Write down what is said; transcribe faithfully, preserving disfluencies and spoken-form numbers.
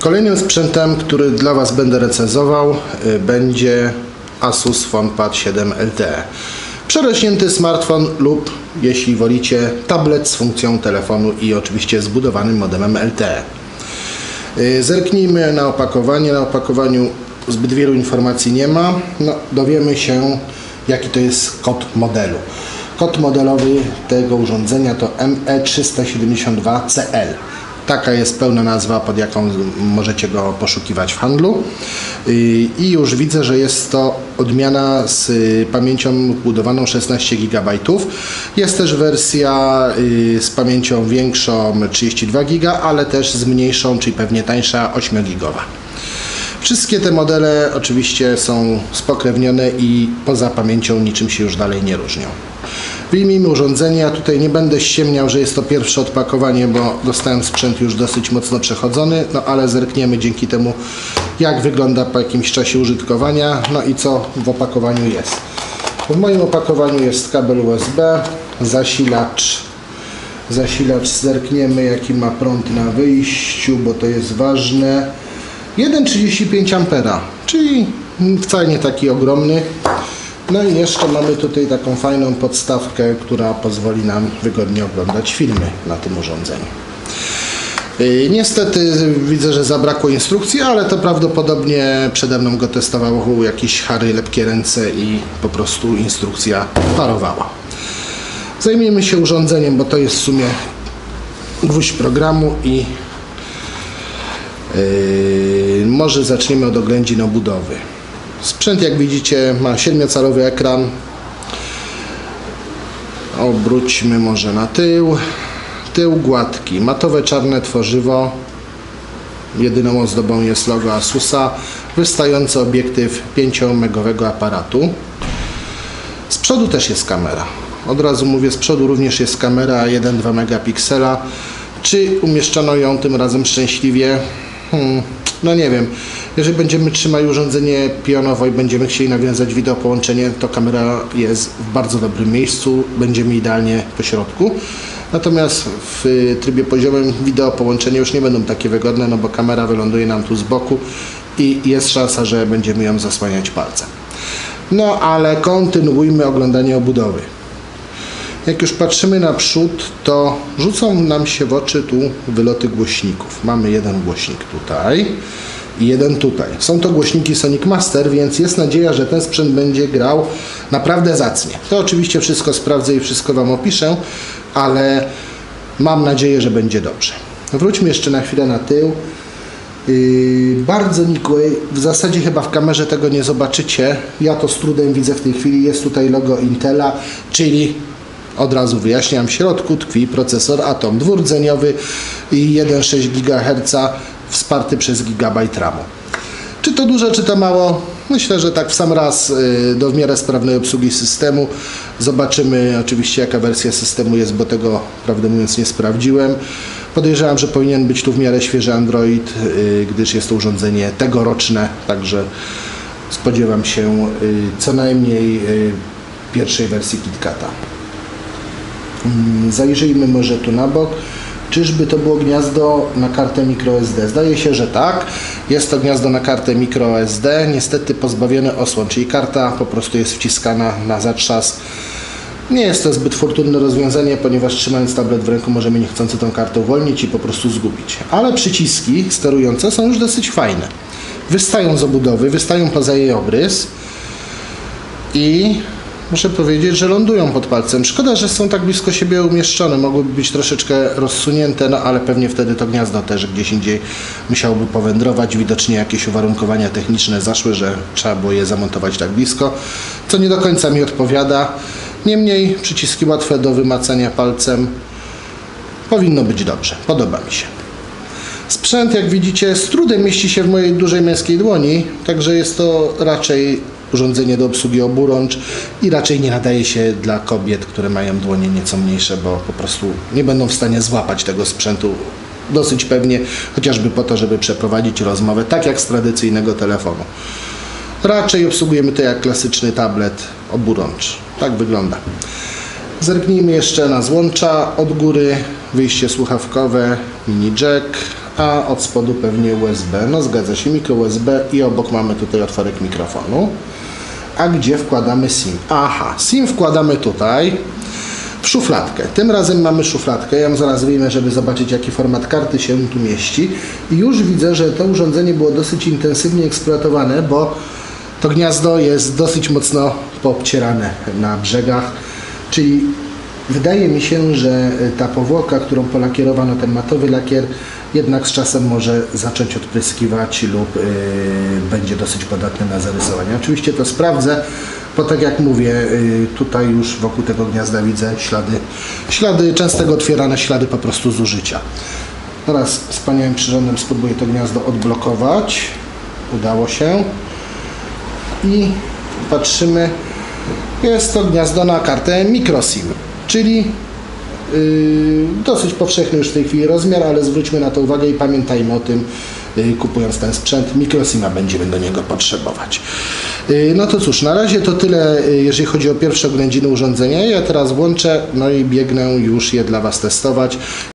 Kolejnym sprzętem, który dla Was będę recenzował, będzie Asus FonePad siedem L T E. Przerośnięty smartfon lub, jeśli wolicie, tablet z funkcją telefonu i oczywiście zbudowanym modemem L T E. Zerknijmy na opakowanie. Na opakowaniu zbyt wielu informacji nie ma. No, dowiemy się, jaki to jest kod modelu. Kod modelowy tego urządzenia to M E trzysta siedemdziesiąt dwa C L. Taka jest pełna nazwa, pod jaką możecie go poszukiwać w handlu. I już widzę, że jest to odmiana z pamięcią wbudowaną szesnaście gigabajtów. Jest też wersja z pamięcią większą trzydzieści dwa giga, ale też z mniejszą, czyli pewnie tańsza, ośmiogigowa. Wszystkie te modele oczywiście są spokrewnione i poza pamięcią niczym się już dalej nie różnią. Wyjmijmy urządzenie. Ja tutaj nie będę ściemniał, że jest to pierwsze odpakowanie, bo dostałem sprzęt już dosyć mocno przechodzony, no ale zerkniemy dzięki temu, jak wygląda po jakimś czasie użytkowania, no i co w opakowaniu jest. W moim opakowaniu jest kabel U S B, zasilacz, zasilacz, zerkniemy jaki ma prąd na wyjściu, bo to jest ważne. jeden przecinek trzydzieści pięć ampera, czyli wcale nie taki ogromny. No i jeszcze mamy tutaj taką fajną podstawkę, która pozwoli nam wygodnie oglądać filmy na tym urządzeniu. Yy, niestety widzę, że zabrakło instrukcji, ale to prawdopodobnie przede mną go testowało jakieś Harry lepkie ręce i po prostu instrukcja parowała. Zajmijmy się urządzeniem, bo to jest w sumie gwóźdź programu i yy, może zaczniemy od oględzin obudowy. Sprzęt, jak widzicie, ma siedmiocalowy ekran. Obróćmy może na tył. Tył gładki, matowe czarne tworzywo. Jedyną ozdobą jest logo Asusa. Wystający obiektyw pięciomegowego aparatu. Z przodu też jest kamera. Od razu mówię, z przodu również jest kamera jeden przecinek dwa megapiksela. Czy umieszczono ją tym razem szczęśliwie? Hmm. No nie wiem, jeżeli będziemy trzymać urządzenie pionowo i będziemy chcieli nawiązać wideo połączenie, to kamera jest w bardzo dobrym miejscu, będziemy idealnie po środku. Natomiast w trybie poziomym wideo połączenie już nie będą takie wygodne, no bo kamera wyląduje nam tu z boku i jest szansa, że będziemy ją zasłaniać palcem. No ale kontynuujmy oglądanie obudowy. Jak już patrzymy na przód, to rzucą nam się w oczy tu wyloty głośników. Mamy jeden głośnik tutaj i jeden tutaj. Są to głośniki Sonic Master, więc jest nadzieja, że ten sprzęt będzie grał naprawdę zacnie. To oczywiście wszystko sprawdzę i wszystko Wam opiszę, ale mam nadzieję, że będzie dobrze. Wróćmy jeszcze na chwilę na tył. Yy, bardzo nikłej, w zasadzie chyba w kamerze tego nie zobaczycie. Ja to z trudem widzę w tej chwili. Jest tutaj logo Intela, czyli od razu wyjaśniam, w środku tkwi procesor Atom dwurdzeniowy i jeden przecinek sześć gigaherca wsparty przez gigabajt ramu. Czy to dużo, czy to mało? Myślę, że tak w sam raz do w miarę sprawnej obsługi systemu. Zobaczymy oczywiście, jaka wersja systemu jest, bo tego, prawdę mówiąc, nie sprawdziłem. Podejrzewam, że powinien być tu w miarę świeży Android, gdyż jest to urządzenie tegoroczne, także spodziewam się co najmniej pierwszej wersji KitKata. Zajrzyjmy może tu na bok. Czyżby to było gniazdo na kartę microSD? Zdaje się, że tak. Jest to gniazdo na kartę microSD, niestety pozbawione osłon, czyli karta po prostu jest wciskana na zatrzas. Nie jest to zbyt fortunne rozwiązanie, ponieważ trzymając tablet w ręku możemy niechcący tą kartę uwolnić i po prostu zgubić. Ale przyciski sterujące są już dosyć fajne. Wystają z obudowy, wystają poza jej obrys i muszę powiedzieć, że lądują pod palcem. Szkoda, że są tak blisko siebie umieszczone. Mogłyby być troszeczkę rozsunięte, no ale pewnie wtedy to gniazdo też gdzieś indziej musiałoby powędrować. Widocznie jakieś uwarunkowania techniczne zaszły, że trzeba było je zamontować tak blisko, co nie do końca mi odpowiada. Niemniej przyciski łatwe do wymacania palcem. Powinno być dobrze. Podoba mi się. Sprzęt, jak widzicie, z trudem mieści się w mojej dużej męskiej dłoni, także jest to raczej urządzenie do obsługi oburącz i raczej nie nadaje się dla kobiet, które mają dłonie nieco mniejsze, bo po prostu nie będą w stanie złapać tego sprzętu dosyć pewnie, chociażby po to, żeby przeprowadzić rozmowę, tak jak z tradycyjnego telefonu. Raczej obsługujemy to jak klasyczny tablet oburącz. Tak wygląda. Zerknijmy jeszcze na złącza od góry. Wyjście słuchawkowe, mini jack, a od spodu pewnie U S B. No zgadza się, mikro U S B i obok mamy tutaj otworek mikrofonu. A gdzie wkładamy SIM? Aha, SIM wkładamy tutaj w szufladkę. Tym razem mamy szufladkę. Ja ją zaraz wyjmę, żeby zobaczyć, jaki format karty się tu mieści. I już widzę, że to urządzenie było dosyć intensywnie eksploatowane, bo to gniazdo jest dosyć mocno poobcierane na brzegach, czyli wydaje mi się, że ta powłoka, którą polakierowano, ten matowy lakier, jednak z czasem może zacząć odpryskiwać lub yy, będzie dosyć podatny na zarysowanie. Oczywiście to sprawdzę, bo tak jak mówię, yy, tutaj już wokół tego gniazda widzę ślady, ślady częstego otwierane, ślady po prostu zużycia. Teraz z wspaniałym przyrządem spróbuję to gniazdo odblokować. Udało się. I patrzymy, jest to gniazdo na kartę microSIM, czyli yy, dosyć powszechny już w tej chwili rozmiar, ale zwróćmy na to uwagę i pamiętajmy o tym, yy, kupując ten sprzęt, microSIMa będziemy do niego potrzebować. Yy, no to cóż, na razie to tyle, yy, jeżeli chodzi o pierwsze oględziny urządzenia. Ja teraz włączę, no i biegnę już je dla Was testować.